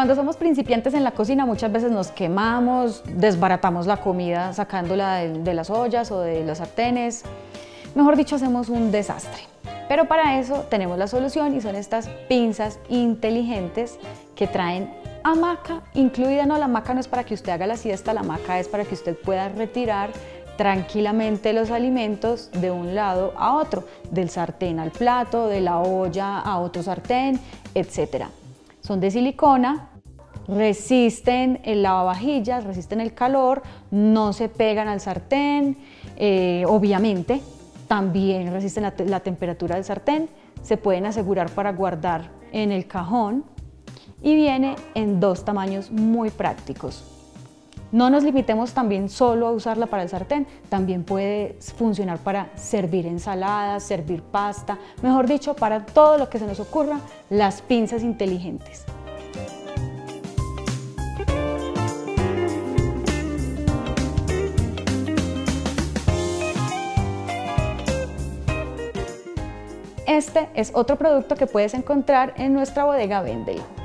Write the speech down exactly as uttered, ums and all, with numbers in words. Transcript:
Cuando somos principiantes en la cocina muchas veces nos quemamos, desbaratamos la comida sacándola de, de las ollas o de los sartenes. Mejor dicho, hacemos un desastre. Pero para eso tenemos la solución y son estas pinzas inteligentes que traen hamaca incluida. No, la hamaca no es para que usted haga la siesta, la hamaca es para que usted pueda retirar tranquilamente los alimentos de un lado a otro, del sartén al plato, de la olla a otro sartén, etcétera. Son de silicona, resisten el lavavajillas, resisten el calor, no se pegan al sartén, eh, obviamente también resisten la, la temperatura del sartén, se pueden asegurar para guardar en el cajón y viene en dos tamaños muy prácticos. No nos limitemos también solo a usarla para el sartén, también puede funcionar para servir ensaladas, servir pasta, mejor dicho, para todo lo que se nos ocurra, las pinzas inteligentes. Este es otro producto que puedes encontrar en nuestra bodega Vendel.